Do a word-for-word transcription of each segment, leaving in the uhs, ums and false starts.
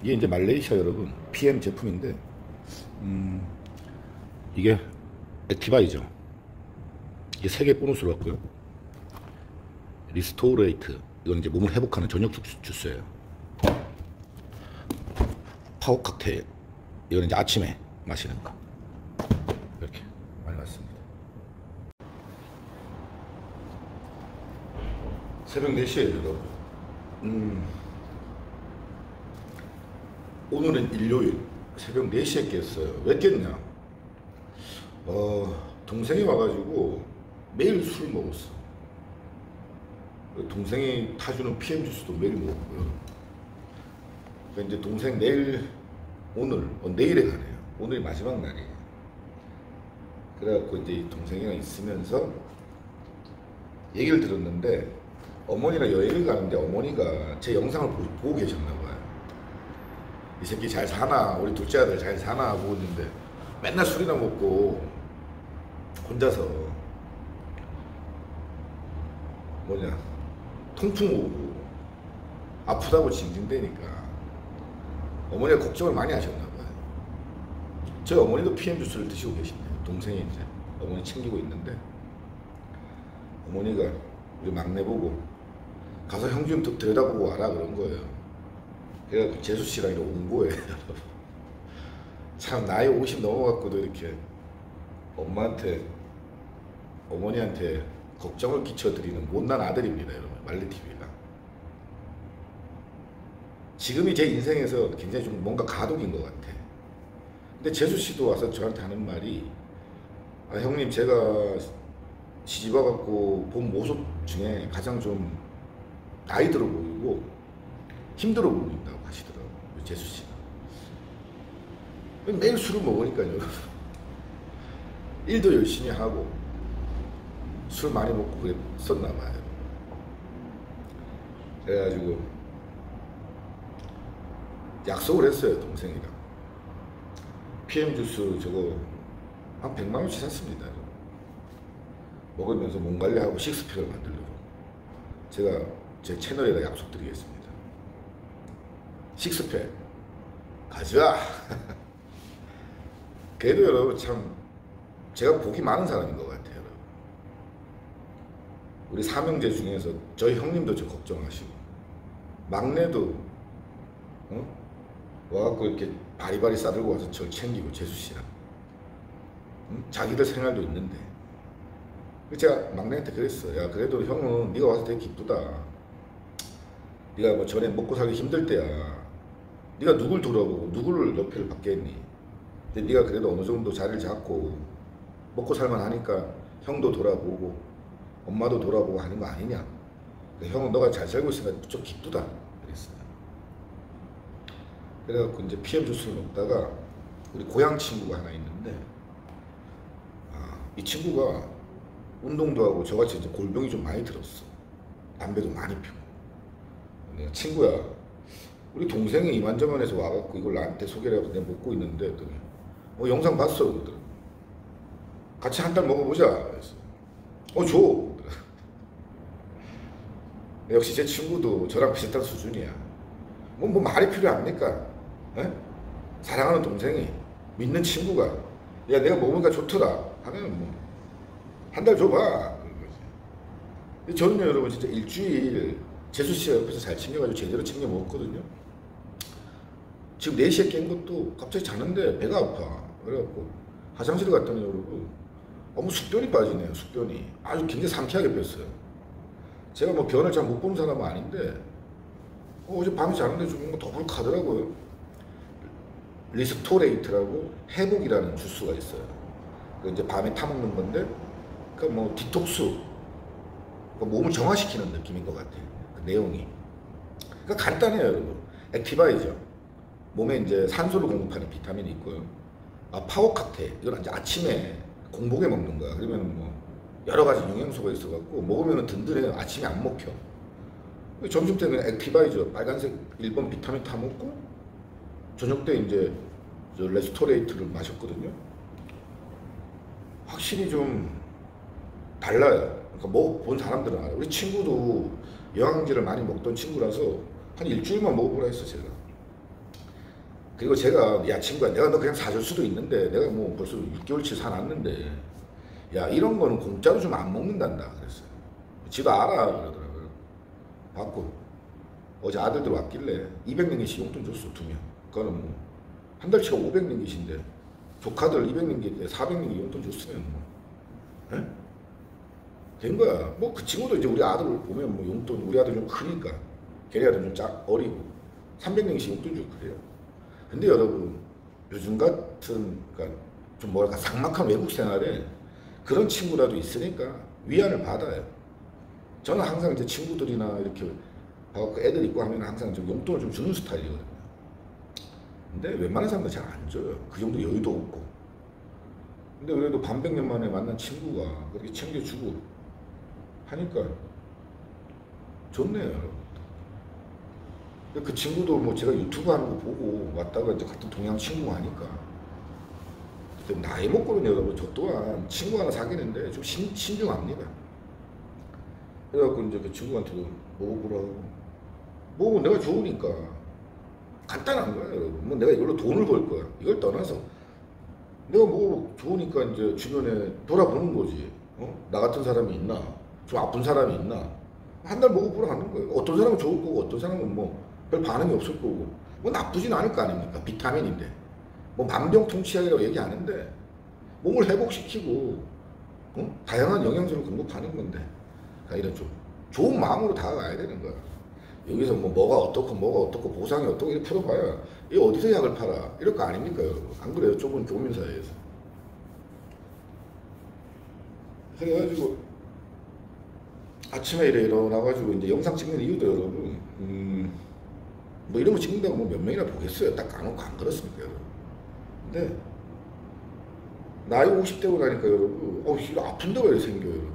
이게 이제 말레이시아 여러분 피엠 제품인데 음, 이게 액티바이죠. 이게 세 개 보너스로 왔고요. 리스토레이트, 이건 이제 몸을 회복하는 저녁 주스예요. 파워 칵테일, 이건 이제 아침에 마시는 거. 이렇게 많이 왔습니다. 새벽 네 시에 여러분. 음, 오늘은 일요일 새벽 네 시에 깼어요. 왜 깼냐? 어, 동생이 와가지고 매일 술 먹었어. 동생이 타주는 피엠 주스도 매일 먹었고요. 그러니까 이제 동생 내일, 오늘, 어, 내일에 가네요. 오늘이 마지막 날이에요. 그래갖고 이제 동생이랑 있으면서 얘기를 들었는데, 어머니랑 여행을 가는데 어머니가 제 영상을 보, 보고 계셨나봐요. 이 새끼 잘 사나, 우리 둘째 아들 잘 사나 보고 있는데 맨날 술이나 먹고 혼자서 뭐냐 통풍 오고 아프다고 징징대니까 어머니가 걱정을 많이 하셨나봐요. 저희 어머니도 피엠 주스를 드시고 계시네요. 동생이 이제 어머니 챙기고 있는데 어머니가 우리 막내 보고 가서 형 좀 들여다보고 와라 그런 거예요. 그래갖고 재수 씨랑 이렇게 온 거예요. 참 나이 오십 넘어갖고도 이렇게 엄마한테 어머니한테 걱정을 끼쳐드리는 못난 아들입니다, 여러분. 말레티비가 지금이 제 인생에서 굉장히 좀 뭔가 가독인 것 같아. 근데 재수 씨도 와서 저한테 하는 말이, 아, 형님 제가 시집 와갖고 본 모습 중에 가장 좀 나이 들어 보이고 힘들어 보인다고 하시더라고요, 재수 씨가. 매일 술을 먹으니까요. 일도 열심히 하고 술 많이 먹고 그랬었나 봐요. 그래가지고 약속을 했어요, 동생이랑. 피엠 주스 저거 한 백만 원씩 샀습니다. 먹으면서 몸 관리하고 식스팩을 만들려고. 제가 제 채널에다 약속드리겠습니다. 식스팩 가자. 그래도 여러분 참 제가 복이 많은 사람인 것 같아요. 여러분. 우리 삼형제 중에서 저희 형님도 저 걱정하시고 막내도 어? 와갖고 이렇게 바리바리 싸들고 와서 저 챙기고 재수씨랑 응? 자기들 생활도 있는데 제가 막내한테 그랬어. 야 그래도 형은 네가 와서 되게 기쁘다. 네가 뭐 전에 먹고 살기 힘들 때야 네가 누굴 돌아보고 누구를 옆에를 받겠니. 근데 네가 그래도 어느 정도 자리를 잡고 먹고 살만 하니까 형도 돌아보고 엄마도 돌아보고 하는 거 아니냐. 형은 너가 잘 살고 있으니까 좀 기쁘다 그랬어요. 그래갖고 이제 피엠 주스를 먹다가 우리 고향 친구가 하나 있는데, 아, 이 친구가 운동도 하고 저같이 이제 골병이 좀 많이 들었어. 담배도 많이 피고. 내가 친구야, 우리 동생이 이만저만해서 와갖고 이걸 나한테 소개를 해서 내가 먹고 있는데 했더니 어 영상 봤어 그러더라고. 같이 한 달 먹어보자 그랬어. 어 줘. 역시 제 친구도 저랑 비슷한 수준이야. 뭐, 뭐 말이 필요합니까? 에? 사랑하는 동생이 믿는 친구가 야 내가 먹으니까 좋더라 하면 뭐 한 달 줘봐. 저는요 여러분 진짜 일주일 재수씨가 옆에서 잘 챙겨가지고 제대로 챙겨 먹었거든요. 지금 네 시에 깬 것도 갑자기 자는데 배가 아파. 그래갖고 화장실을 갔더니 여러분 어머 숙변이 빠지네요. 숙변이 아주 굉장히 상쾌하게 뺐어요. 제가 뭐 변을 잘 못 보는 사람은 아닌데 어, 어제 밤에 자는데 좀 뭔가 더블하더라고요. 리스토레이트라고 회복이라는 주스가 있어요. 그 이제 밤에 타먹는 건데 그 뭐 디톡스, 그 몸을 정화시키는 느낌인 것 같아요. 그 내용이. 그러니까 간단해요, 여러분. 액티바이죠. 몸에 이제 산소를 공급하는 비타민이 있고요. 아, 파워 칵테일. 이건 이제 아침에 공복에 먹는 거야. 그러면 뭐 여러 가지 영양소가 있어갖고 먹으면 든든해요. 아침에 안 먹혀. 점심 때는 액티바이죠. 빨간색 일 번 비타민 타 먹고 저녁 때 이제 저 레스토레이트를 마셨거든요. 확실히 좀 달라요. 그러니까 먹어본 사람들은 알아요. 우리 친구도 영양제를 많이 먹던 친구라서 한 일주일만 먹어보라 했어 제가. 그리고 제가 야 친구야 내가 너 그냥 사줄 수도 있는데 내가 뭐 벌써 육 개월치 사놨는데 야 이런 거는 공짜로 좀 안 먹는단다 그랬어요. 지도 알아 그러더라고요. 받고 어제 아들들 왔길래 이백 링깃씩 용돈 줬어 두 명. 그거는 뭐 한 달치가 오백 링깃인데 조카들 이백 링깃 사백 링깃 용돈 줬으면 뭐 에? 된 거야. 뭐 그 친구도 이제 우리 아들을 보면 뭐 용돈 우리 아들 좀 크니까 걔네 아들 좀 작 어리고 삼백 링깃씩 용돈 주고 그래요. 근데 여러분 요즘 같은 그러니까 좀 뭐랄까 삭막한 외국 생활에 그런 친구라도 있으니까 위안을 받아요. 저는 항상 이제 친구들이나 이렇게 봐갖고 애들 있고 하면 항상 좀 용돈을 좀 주는 스타일이거든요. 근데 웬만한 사람들 잘 안 줘요. 그 정도 여유도 없고. 근데 그래도 반백년 만에 만난 친구가 그렇게 챙겨주고 하니까 좋네요. 그 친구도 뭐 제가 유튜브 하는 거 보고 왔다가 이제 같은 동양 친구가 하니까 나이 먹고는 여러분 저 또한 친구 하나 사귀는데 좀 신, 신중합니다. 그래갖고 이제 그 친구한테도 먹어보라고 먹으면 내가 좋으니까 간단한 거야 여러분. 뭐 내가 이걸로 돈을 벌 거야 이걸 떠나서 내가 뭐 좋으니까 이제 주변에 돌아보는 거지. 어? 나 같은 사람이 있나 좀 아픈 사람이 있나 한 달 먹어보라 하는 거예요. 어떤 사람은 좋을 거고 어떤 사람은 뭐 별 반응이 없을 거고 뭐 나쁘진 않을 거 아닙니까. 비타민인데 뭐 만병통치약이라고 얘기하는데 몸을 회복시키고 어? 다양한 영양소를 공급하는 건데 그러니까 이런 좀 좋은 마음으로 다가가야 되는 거야. 여기서 뭐 뭐가 어떻고 뭐가 어떻고 보상이 어떻고 이렇게 풀어봐야 이 어디서 약을 팔아 이럴 거 아닙니까 여러분. 안 그래요? 좁은 교민 사회에서. 그래가지고 아침에 이래 일어나가지고 이제 영상 찍는 이유도 여러분 음, 뭐 이런 거 찍는다고 뭐 몇 명이나 보겠어요. 딱 까놓고 안 그렇습니까 여러분. 근데 나이 오십 되고 나니까 여러분 어 이거 아픈 데가 왜 생겨요 여러분.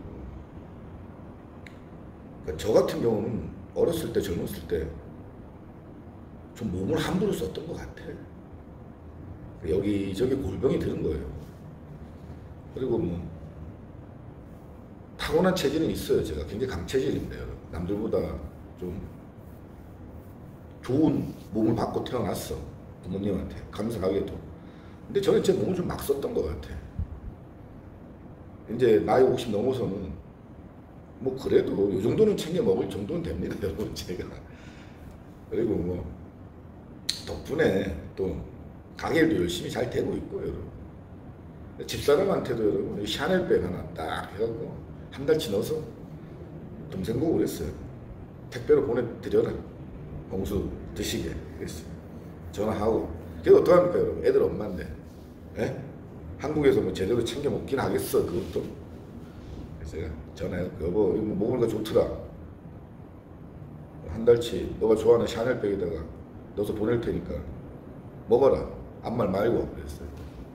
그러니까 저 같은 경우는 어렸을 때 젊었을 때 좀 몸을 함부로 썼던 것 같아. 여기저기 골병이 드는 거예요. 그리고 뭐 타고난 체질은 있어요. 제가 굉장히 강체질인데요. 남들보다 좀 좋은 몸을 받고 태어났어. 부모님한테 감사하게도. 근데 저는 제 몸을 좀 막 썼던 것 같아. 이제 나이 오십 넘어서는 뭐 그래도 이 정도는 챙겨 먹을 정도는 됩니다 여러분 제가. 그리고 뭐 덕분에 또 가게도 열심히 잘 되고 있고 여러분. 집사람한테도 여러분 샤넬백 하나 딱 해갖고 한 달치 넣어서 동생 보고 그랬어요. 택배로 보내드려라 홍수 드시게 그랬어요. 전화하고. 그래서 어떡합니까 여러분. 애들 엄마인데 에? 한국에서 뭐 제대로 챙겨 먹긴 하겠어 그것도. 그래서 제가 전화해서 여보 이거 뭐 먹으니까 좋더라 한 달치 너가 좋아하는 샤넬백에다가 넣어서 보낼 테니까 먹어라 아무 말 말고 그랬어요.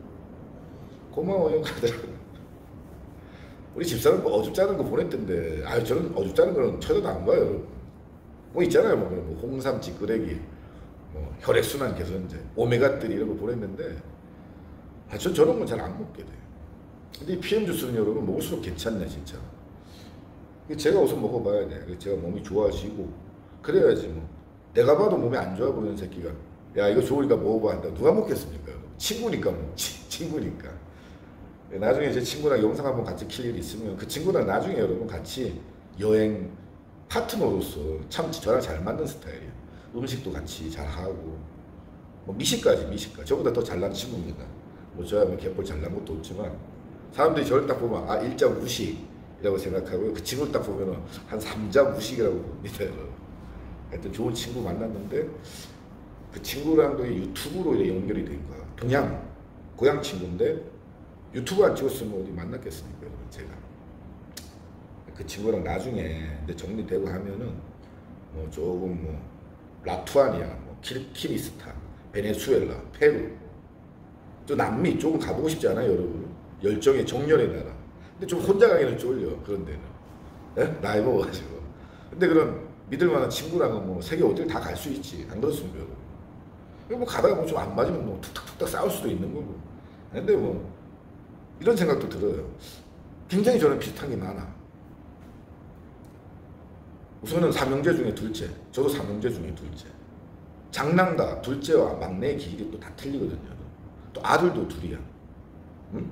고마워요 하더라고요. 우리 집사람 뭐 어줍잖은 거 보냈던데 아유 저는 어줍잖은 거는 쳐다도 안 봐요. 뭐 있잖아요 뭐, 뭐 홍삼 찌끄레기 뭐 혈액순환 개선제 오메가삼 이런 거 보냈는데 아, 전 저런 건 잘 안 먹게 돼요. 근데 이 피엠 주스는 여러분 먹을수록 괜찮네 진짜. 제가 우선 먹어봐야 돼. 제가 몸이 좋아지고 그래야지 뭐. 내가 봐도 몸이 안 좋아 보이는 새끼가 야 이거 좋으니까 먹어봐 한다. 누가 먹겠습니까? 친구니까 뭐 치, 친구니까. 나중에 제 친구랑 영상 한번 같이 킬 일이 있으면 그 친구랑 나중에 여러분 같이 여행 파트너로서 참 저랑 잘 맞는 스타일이에요. 음식도 같이 잘하고 뭐 미식까지 미식까지 저보다 더 잘난 친구입니다. 뭐 저야 뭐 개뿔 잘난 것도 없지만 사람들이 저를 딱 보면 아 일자 무식이라고 생각하고요. 그 친구를 딱 보면 한 삼자 무식이라고 봅니다. 하여튼 좋은 친구 만났는데 그 친구랑도 유튜브로 연결이 된 거야. 동양 고향 친구인데 유튜브 안 찍었으면 어디 만났겠습니까 제가. 그 친구랑 나중에 이제 정리되고 하면은 뭐 조금 뭐 라투아니아, 뭐 키르기스탄, 베네수엘라, 페루, 또 남미 조금 가보고 싶지 않아요 여러분? 열정의 정열의 나라. 근데 좀 혼자 가기는 쫄려 그런 데는. 예? 나이 먹어가지고. 근데 그런 믿을만한 친구랑은 뭐 세계 어딜 다 갈 수 있지. 안 그렇습니까 여러분? 뭐 가다가 뭐 좀 안 맞으면 뭐 툭탁툭탁 싸울 수도 있는 거고. 근데 뭐 이런 생각도 들어요. 굉장히 저는 비슷한 게 많아. 우선은 삼형제 중에 둘째. 저도 삼형제 중에 둘째. 장남다 둘째와 막내의 기질이 또 다 틀리거든요. 또 아들도 둘이야. 응?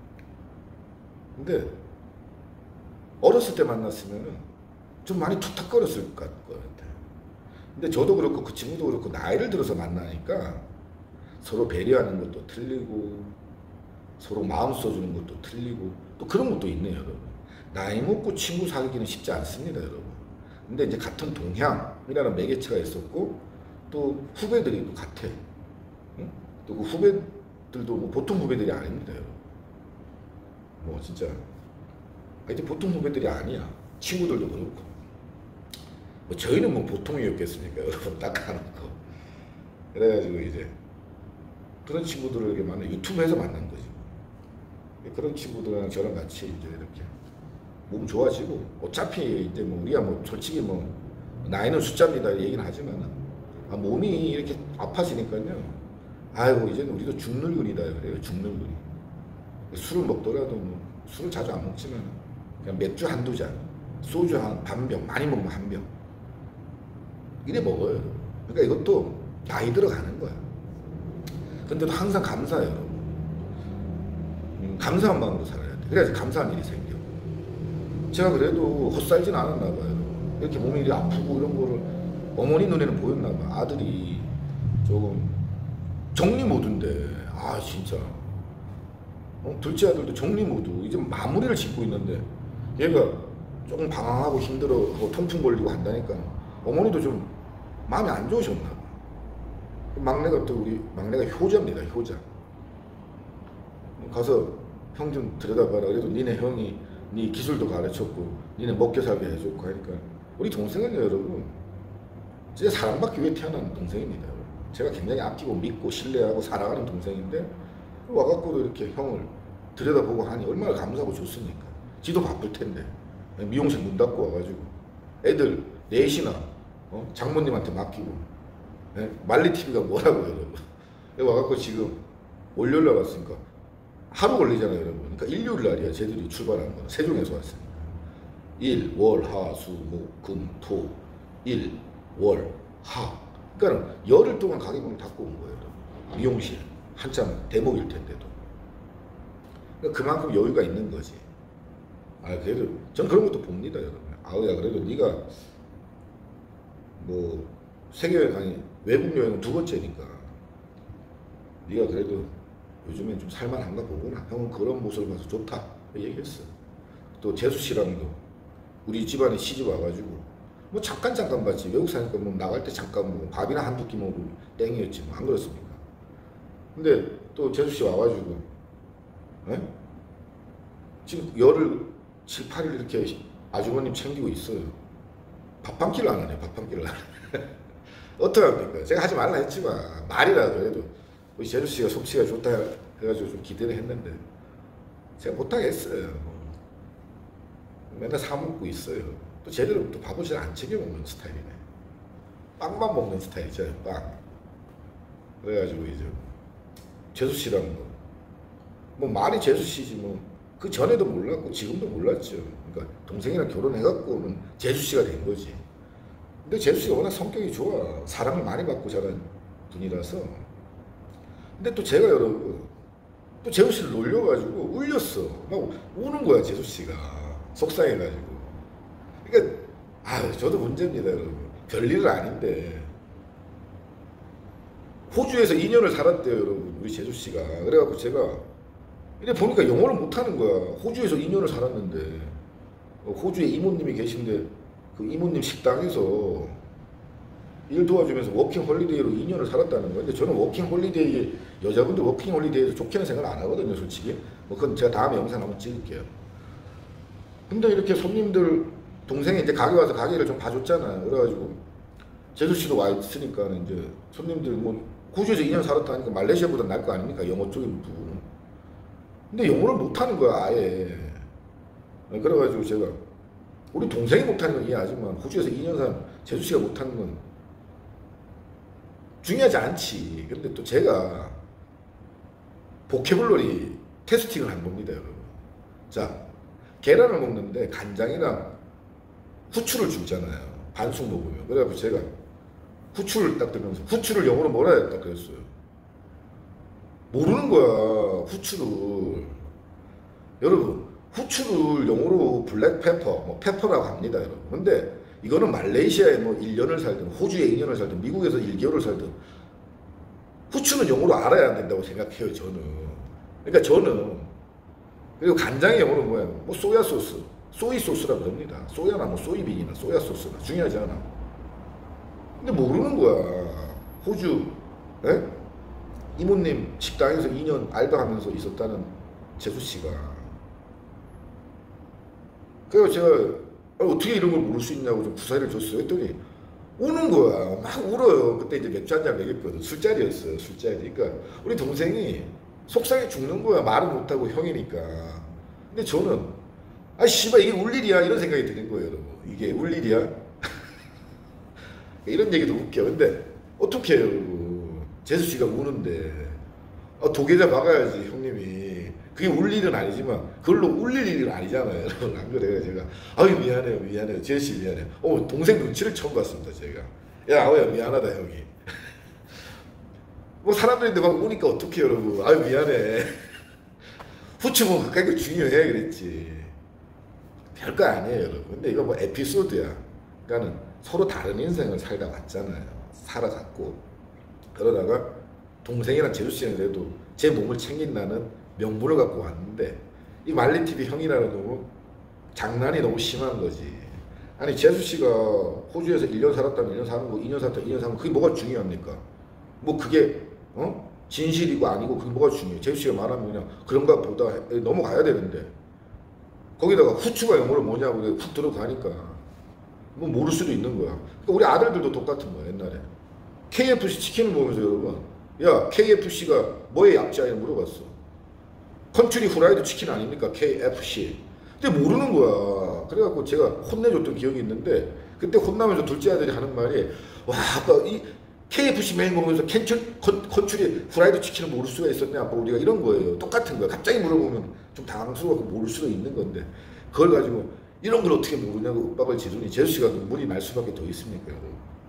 근데 어렸을 때 만났으면 좀 많이 툭탁거렸을 것 같아. 근데 저도 그렇고 그 친구도 그렇고 나이를 들어서 만나니까 서로 배려하는 것도 틀리고 서로 마음 써주는 것도 틀리고 또 그런 것도 있네요, 여러분. 나이 먹고 친구 사귀기는 쉽지 않습니다, 여러분. 근데 이제 같은 동향이라는 매개체가 있었고 또 후배들이 또 같아. 응? 또 그 후배들도 뭐 보통 후배들이 아닙니다, 여러분. 뭐 진짜 하여튼 보통 후배들이 아니야. 친구들도 그렇고. 뭐 저희는 뭐 보통이었겠습니까, 여러분. 닦아놓고. 그래가지고 이제 그런 친구들에게 만나 유튜브에서 만난 거지. 그런 친구들이랑 저랑 같이 이제 이렇게 몸 좋아지고 어차피 이제 뭐 우리가 뭐 솔직히 뭐 나이는 숫자입니다 얘기는 하지만 아 몸이 이렇게 아파지니까요. 아이고 이제는 우리도 죽늙은이다 그래요. 죽늙은이. 술을 먹더라도 뭐 술을 자주 안 먹지만 그냥 맥주 한두 잔, 소주 한 반 병, 많이 먹으면 한 병. 이래 먹어요. 그러니까 이것도 나이 들어가는 거야. 근데도 항상 감사해요, 여러분. 음, 감사한 마음으로 살아야 돼. 그래야지 감사한 일이 생겨. 제가 그래도 헛살진 않았나 봐요. 이렇게 몸이 이렇게 아프고 이런 거를 어머니 눈에는 보였나 봐. 아들이 조금 정리 모드인데, 아, 진짜. 어? 둘째 아들도 정리 모드. 이제 마무리를 짓고 있는데, 얘가 조금 방황하고 힘들어하고 통풍 걸리고 한다니까. 어머니도 좀 마음이 안 좋으셨나 봐. 막내가 또 우리 막내가 효자입니다. 효자. 가서 형 좀 들여다봐라. 그래도 니네 형이 니 기술도 가르쳤고 니네 먹게 살게 해줬고 하니까 우리 동생은요, 여러분 진짜 사랑받기 위해 태어난 동생입니다. 제가 굉장히 아끼고 믿고 신뢰하고 사랑하는 동생인데 와갖고도 이렇게 형을 들여다보고 하니 얼마나 감사하고 좋습니까. 지도 바쁠 텐데 미용실 문 닫고 와가지고 애들 넷이나 어? 장모님한테 맡기고 네? 말리티비가 뭐라고요, 여러분. 와갖고 지금 월요일날 왔으니까 하루 걸리잖아요, 여러분. 그러니까 일요일 날이야, 쟤들이 출발한 거는. 세종에서 왔으니까. 일, 월, 하, 수, 목, 금, 토. 일, 월, 하. 그러니까 열흘 동안 가게문을 닫고 온 거예요, 여러분. 미용실. 한참 대목일 텐데도. 그러니까 그만큼 여유가 있는 거지. 아, 그래도, 전 그런 것도 봅니다, 여러분. 아우야, 그래도 네가 뭐, 세계여행, 아니, 외국 여행은 두 번째니까. 네가 그래도 요즘엔 좀 살만한가 보구나. 형은 그런 모습을 봐서 좋다. 얘기했어. 또 재수 씨랑도 우리 집안에 시집 와가지고 뭐 잠깐 잠깐 봤지. 외국 사니까 뭐 나갈 때 잠깐 뭐 밥이나 한두 끼 먹고 땡이었지 뭐. 안 그렇습니까? 근데 또 재수 씨 와가지고 에? 지금 열흘 칠, 팔 일 이렇게 아주버님 챙기고 있어요. 밥 한 끼를 안 하네. 밥 한 끼를 안 하네. 어떡합니까? 제가 하지 말라 했지만 말이라도 해도 우리 재수 씨가 솜씨가 좋다 해가지고 좀 기대를 했는데 제가 못하겠어요. 맨날 사 먹고 있어요. 또 제대로 또 밥을 잘 안 챙겨 먹는 스타일이네. 빵만 먹는 스타일이죠, 빵. 그래가지고 이제 재수 씨랑 뭐, 뭐 말이 재수 씨지 뭐 그 전에도 몰랐고 지금도 몰랐죠. 그러니까 동생이랑 결혼해갖고는 재수 씨가 된 거지. 근데 재수 씨가 워낙 성격이 좋아. 사랑을 많이 받고 자란 분이라서. 근데 또 제가 여러분 또 재수 씨를 놀려가지고 울렸어. 막 우는 거야, 재수 씨가. 속상해가지고. 그러니까 아, 저도 문제입니다, 여러분. 별일은 아닌데. 호주에서 이 년을 살았대요, 여러분. 우리 재수 씨가. 그래갖고 제가 이래 보니까 영어를 못하는 거야. 호주에서 이 년을 살았는데 호주에 이모님이 계신데 그 이모님 식당에서 일 도와주면서 워킹 홀리데이로 이 년을 살았다는 거예요. 근데 저는 워킹 홀리데이, 여자분들 워킹 홀리데이에서 좋게는 생각 안 하거든요, 솔직히. 뭐 그건 제가 다음에 영상 한번 찍을게요. 근데 이렇게 손님들, 동생이 이제 가게 와서 가게를 좀 봐줬잖아요. 그래가지고 재수 씨도 와 있으니까 이제 손님들 뭐 호주에서 이 년 살았다니까 말레이시아보다 나을 거 아닙니까? 영어 쪽인 부분은. 근데 영어를 못하는 거야, 아예. 그래가지고 제가 우리 동생이 못하는 건 이해하지만 호주에서 이 년 산 재수 씨가 못하는 건 중요하지 않지. 근데 또 제가 보케블러리 테스팅을 한 겁니다, 여러분. 자, 계란을 먹는데 간장이랑 후추를 주잖아요. 반숙 먹으면. 그래가지고 제가 후추를 딱 들면서 후추를 영어로 뭐라 했다 그랬어요. 모르는 거야 후추를. 여러분 후추를 영어로 블랙페퍼, 뭐 페퍼라고 합니다 여러분. 근데 이거는 말레이시아에 뭐 일 년을 살든 호주에 이 년을 살든 미국에서 일 개월을 살든 후추는 영어로 알아야 된다고 생각해요 저는. 그러니까 저는. 그리고 간장의 영어로 뭐야? 뭐 소야 소스, 소이 소스라고 그럽니다. 소야나 뭐 소이빈이나 소야 소스나 중요하지 않아. 근데 모르는 거야. 호주 에? 이모님 식당에서 이 년 알바하면서 있었다는 재수씨가. 그래서 제가 어떻게 이런 걸 모를 수 있냐고 좀 구사를 줬어요. 했더니 우는 거야. 막 울어요. 그때 이제 맥주 한잔 먹였거든. 술자리였어요. 술자리. 그러니까 우리 동생이 속상해 죽는 거야. 말은 못하고 형이니까. 근데 저는 아 씨발 이게 울 일이야 이런 생각이 드는 거예요 여러분. 이게 울 일이야? 이런 얘기도 웃겨. 근데 어떻게 해요 여러분. 재수씨가 우는데 아, 도계자 박아야지 형님이. 그게 울 일은 아니지만 그걸로 울릴 일은 아니잖아요 여러분. 안 그래요? 제가 아유 미안해요 미안해요 재수씨 미안해요. 어 동생 눈치를 처음 봤습니다 제가. 야 아우야 미안하다 형이. 뭐 사람들인데 막 우니까 어떡해요 여러분. 아유 미안해. 후추 뭐 그게 중요해 그랬지. 별거 아니에요 여러분. 근데 이거 뭐 에피소드야. 그러니까는 서로 다른 인생을 살다 왔잖아요. 살아갔고 그러다가 동생이랑 재수씨는 그래도 제 몸을 챙긴다는 명분을 갖고 왔는데 이 말리티비 형이라는 놈은 장난이 너무 심한 거지. 아니 재수씨가 호주에서 일 년 살았다면 일 년 사는 거, 이 년 살았다면 이 년 사는 거 그게 뭐가 중요합니까? 뭐 그게 어? 진실이고 아니고 그게 뭐가 중요해. 재수씨가 말하면 그냥 그런가 보다 넘어가야 되는데 거기다가 후추가 영어로 뭐냐고 훅 들어가니까 뭐 모를 수도 있는 거야. 그러니까 우리 아들들도 똑같은 거야 옛날에. 케이에프씨 치킨을 보면서 여러분 야 케이에프씨가 뭐의 약자냐 물어봤어. 컨트리 후라이드 치킨 아닙니까? 케이에프씨. 근데 모르는 거야. 그래갖고 제가 혼내줬던 기억이 있는데 그때 혼나면서 둘째 아들이 하는 말이 와 아빠 이 케이에프씨 매일 먹으면서 캔츄, 컨, 컨츄리 후라이드 치킨을 모를 수가 있었냐 아빠 우리가 이런 거예요. 똑같은 거야. 갑자기 물어보면 좀 당황스러워서 모를 수도 있는 건데 그걸 가지고 이런 걸 어떻게 모르냐고 윽박을 지르니 재수씨가 눈물이 날 수밖에 더 있습니까 여러분.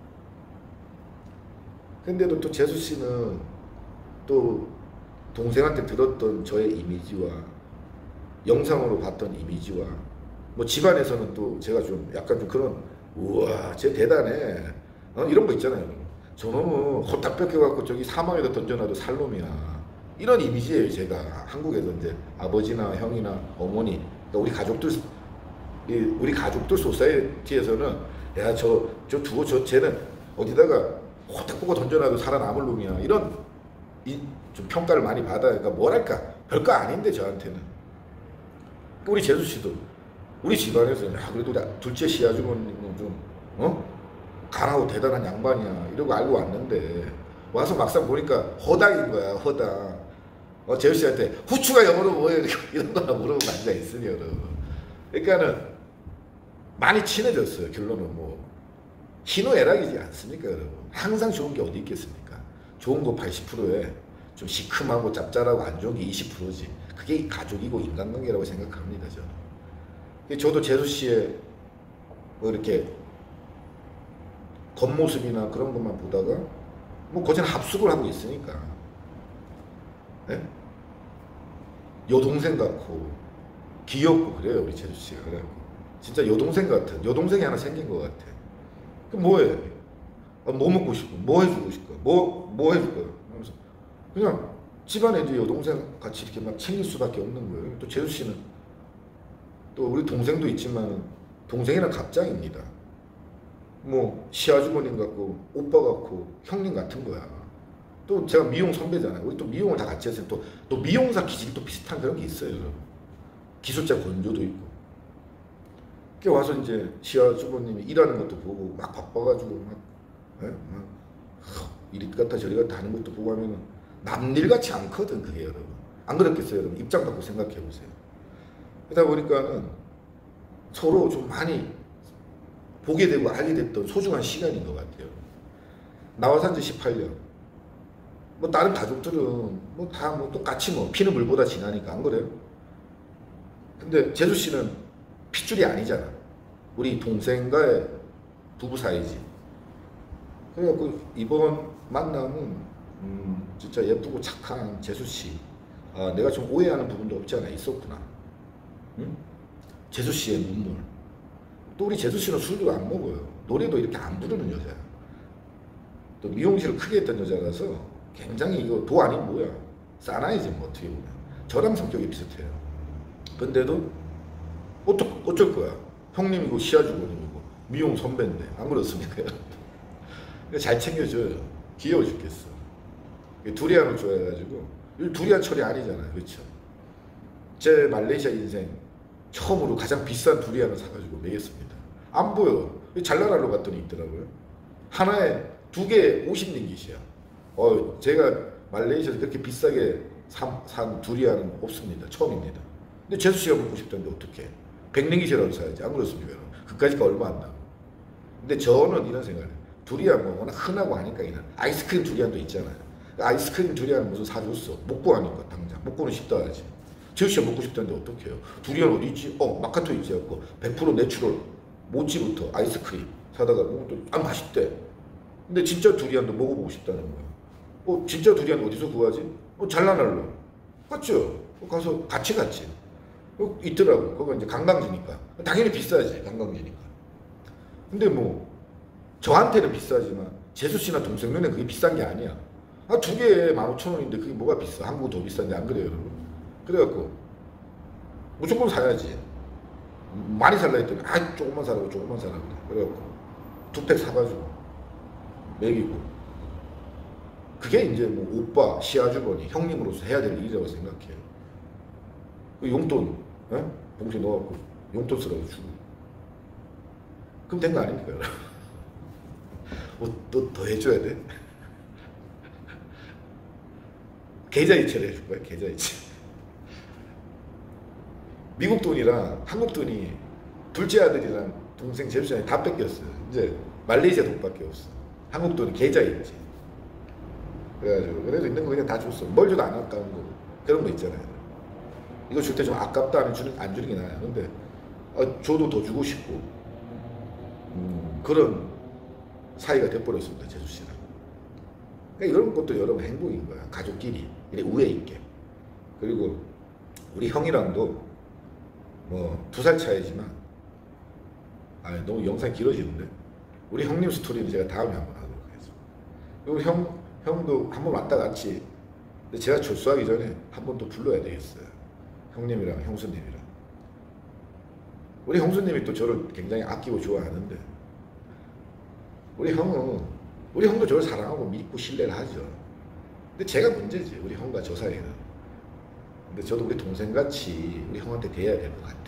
근데도 또 재수씨는 또 동생한테 들었던 저의 이미지와 영상으로 봤던 이미지와 뭐 집안에서는 또 제가 좀 약간 좀 그런 우와 쟤 대단해 어? 이런 거 있잖아요. 저놈은 호딱 뺏겨갖고 저기 사망에다 던져놔도 살 놈이야 이런 이미지예요. 제가 한국에서 이제 아버지나 형이나 어머니 그러니까 우리 가족들 우리 가족들 소사이어티에서는 야 저 저 두고 저 쟤는 어디다가 호딱 보고 던져놔도 살아남을 놈이야 이런 이, 좀 평가를 많이 받아요. 그러니까 뭐랄까 별거 아닌데 저한테는. 우리 재수씨도 우리 집안에서 야 그래도 둘째 시아주머니는 좀 어? 강하고 대단한 양반이야 이러고 알고 왔는데 와서 막상 보니까 허당인 거야 허당. 어, 재수씨한테 후추가 영어로 뭐예요 이런 거나 물어보면 앉아 있으니 여러분. 그러니까는 많이 친해졌어요. 결론은 뭐 희노애락이지 않습니까 여러분. 항상 좋은 게 어디 있겠습니까. 좋은 거 팔십 퍼센트에 좀 시큼하고 짭짤하고 안 좋은 게 이십 퍼센트지. 그게 가족이고 인간관계라고 생각합니다 저는. 저도 재수씨의 뭐 이렇게 겉모습이나 그런 것만 보다가 뭐 거기는 합숙을 하고 있으니까 네? 여동생 같고 귀엽고 그래요 우리 재수씨가. 그래갖고 진짜 여동생 같은 여동생이 하나 생긴 것 같아. 그럼 뭐해? 아, 뭐 먹고 싶어? 뭐 해주고 싶어? 뭐, 뭐 해줄 거야? 하면서 그냥 집안에 이제 여동생 같이 이렇게 막 챙길 수밖에 없는 거예요. 또 재수씨는 또 우리 동생도 있지만 동생이랑 갑장입니다. 뭐 시아주머님 같고 오빠 같고 형님 같은 거야. 또 제가 미용 선배잖아요. 우리 또 미용을 다 같이 했어요. 또, 또 미용사 기질이 또 비슷한 그런 게 있어요. 기술자 건조도 있고. 그 와서 이제 시아주머님이 일하는 것도 보고 막 바빠가지고 막, 에? 막 이리 갔다 저리 갔다 하는 것도 보고 하면은 남일 같지 않거든 그게 여러분. 안 그렇겠어요 여러분. 입장 바꿔 생각해 보세요. 그러다 보니까는 서로 좀 많이 보게 되고 알게 됐던 소중한 시간인 것 같아요. 나와 산지 십팔 년. 뭐 다른 가족들은 뭐 다 뭐 똑같이 뭐 피는 물보다 진하니까 안 그래요? 근데 재수씨는 핏줄이 아니잖아. 우리 동생과의 부부 사이지. 그래갖고 이번 만남은 음, 진짜 예쁘고 착한 재수씨. 아, 내가 좀 오해하는 부분도 없지 않아 있었구나. 응? 재수씨의 눈물. 또 우리 재수씨는 술도 안 먹어요. 노래도 이렇게 안 부르는 여자야. 또 미용실을 크게 했던 여자라서 굉장히 이거 도 아닌 뭐야. 사나이지 뭐 어떻게 보면. 저랑 성격이 비슷해요. 근데도 어쩌, 어쩔 거야. 형님이고 시아주버님이고 미용 선배인데 안 그렇습니까? 잘 챙겨줘요. 귀여워 죽겠어. 두리안을 좋아해가지고 두리안 철이 아니잖아요. 그렇죠? 제 말레이시아 인생 처음으로 가장 비싼 두리안을 사가지고 먹였습니다. 안 보여. 잘나라로 갔더니 있더라고요. 하나에 두 개 오십 링깃이야. 어, 제가 말레이시아에서 그렇게 비싸게 산, 산 두리안은 없습니다. 처음입니다. 근데 재수씨가 먹고 싶다는데 어떡해. 백 링깃이라도 사야지. 안 그렇습니까? 그까짓가 얼마 안 나고. 근데 저는 이런 생각을 해요. 두리안 뭐 워낙 흔하고 하니까 그냥 아이스크림 두리안도 있잖아요. 아이스크림 두리안 무슨 사줬어. 못 구하니까 당장. 못 구는 싶다 하지. 재수씨가 먹고 싶다는데 어떡해요. 두리안 어디 있지? 어, 마카토 있지. 갖고 백 퍼센트 내추럴 모찌부터 아이스크림 사다가 먹으면 또 아, 맛있대. 근데 진짜 두리안도 먹어보고 싶다는 거야. 어, 진짜 두리안 어디서 구하지? 어, 잘나날로. 갔죠. 어, 가서 같이 갔지. 어, 있더라고. 거기 이제 관광지니까. 당연히 비싸지. 관광지니까. 근데 뭐 저한테는 비싸지만 재수씨나 동생 눈에 그게 비싼 게 아니야. 아, 두 개에 만 오천 원인데 그게 뭐가 비싸. 한국은 더 비싼데 안 그래요, 여러분? 그래갖고 무조건 사야지. 많이 살라 했더니 아, 조금만 사라고 조금만 사라고 그래갖고 두 팩 사가지고 먹이고. 그게 이제 뭐 오빠, 시아주버니, 형님으로서 해야 될 일이라고 생각해요. 그 용돈, 에? 봉투에 넣어갖고 용돈 쓰라고 주고. 그럼 된 거 아닙니까, 여러분? 뭐 또 더 해줘야 돼? 계좌이체를 해줄 거야, 계좌이체. 미국 돈이랑 한국 돈이 둘째 아들이랑 동생 재수씨한테 다 뺏겼어요. 이제 말레이시아 돈밖에 없어. 한국 돈은 계좌이체. 그래가지고 그래도 있는 거 그냥 다 줬어. 뭘 줘도 안 아까운 거 그런 거 있잖아요. 이거 줄 때 좀 아깝다 하면 주는, 안 주는 게 나아요. 근데 어, 줘도 더 주고 싶고 음, 그런 사이가 돼버렸습니다. 재수씨랑. 그러니까 이런 것도 여러분 행복인 거야. 가족끼리 이렇게 우애 있게. 그리고 우리 형이랑도 뭐 두 살 차이지만 아, 너무 영상이 길어지는데 우리 형님 스토리는 제가 다음에 한번 하도록 하겠습니다. 그리고 형, 형도 한번 왔다 갔지. 근데 제가 출소하기 전에 한 번 또 불러야 되겠어요. 형님이랑 형수님이랑. 우리 형수님이 또 저를 굉장히 아끼고 좋아하는데 우리 형은 우리 형도 저를 사랑하고 믿고 신뢰를 하죠. 근데 제가 문제지. 우리 형과 저 사이는. 근데 저도 우리 동생같이 우리 형한테 대해야 될 것 같아.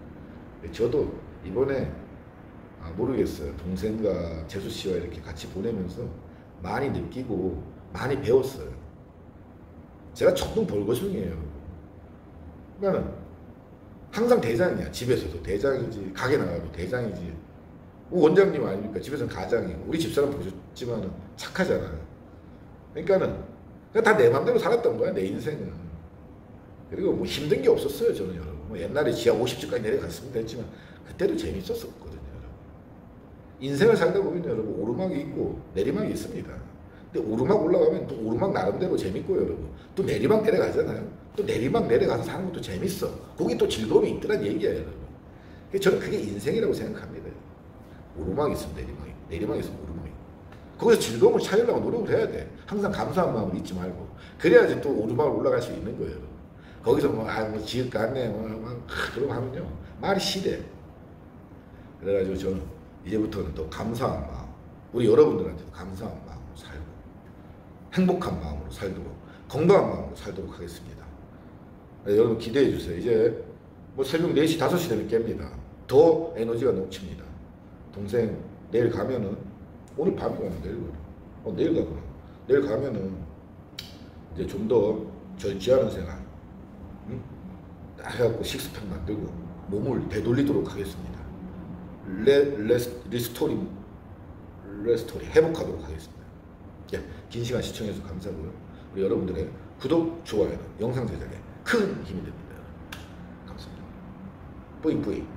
저도 이번에 아, 모르겠어요. 동생과 재수씨와 이렇게 같이 보내면서 많이 느끼고 많이 배웠어요. 제가 전통 벌거숭이에요. 그러니까 항상 대장이야. 집에서도 대장이지, 가게 나가도 대장이지. 원장님 아닙니까? 집에서는 가장이고. 우리 집사람 보셨지만 착하잖아요. 그러니까는 다 내 맘대로 살았던 거야, 내 인생은. 그리고 뭐 힘든 게 없었어요, 저는 여러분. 뭐 옛날에 지하 오십 층까지 내려갔습니다 했지만 그때도 재밌었었거든요, 여러분. 인생을 살다 보면 여러분 오르막이 있고 내리막이 있습니다. 근데 오르막 올라가면 또 오르막 나름대로 재밌고 여러분. 또 내리막 내려가잖아요. 또 내리막 내려가서 사는 것도 재밌어. 거기 또 즐거움이 있더란 얘기야, 여러분. 저는 그게 인생이라고 생각합니다. 오르막이 있으면 내리막이, 내리막이 있으면 오르막이. 거기서 즐거움을 찾으려고 노력을 해야 돼. 항상 감사한 마음을 잊지 말고. 그래야지 또 오르막을 올라갈 수 있는 거예요, 여러분. 거기서 뭐, 아, 뭐, 지읒 같네, 뭐, 뭐, 그러고 하면요. 말이 시대. 그래가지고 저는 이제부터는 또 감사한 마음, 우리 여러분들한테도 감사한 마음으로 살고, 행복한 마음으로 살도록, 건강한 마음으로 살도록 하겠습니다. 네, 여러분 기대해 주세요. 이제 뭐 새벽 네 시, 다섯 시 되면 깹니다. 더 에너지가 넘칩니다. 동생 내일 가면은, 오늘 밤에 가면 내일 가면, 어, 내일 가구나. 내일 가면은 이제 좀 더 절제하는 생활, 응? 해갖고 식스팩 만들고 몸을 되돌리도록 하겠습니다. 레, 레, 리스토리, 레스토리 회복하도록 하겠습니다. 예, 긴 시간 시청해주셔서 감사하고요. 우리 여러분들의 구독, 좋아요는 영상 제작에 큰 힘이 됩니다. 감사합니다. 뿌잉뿌잉.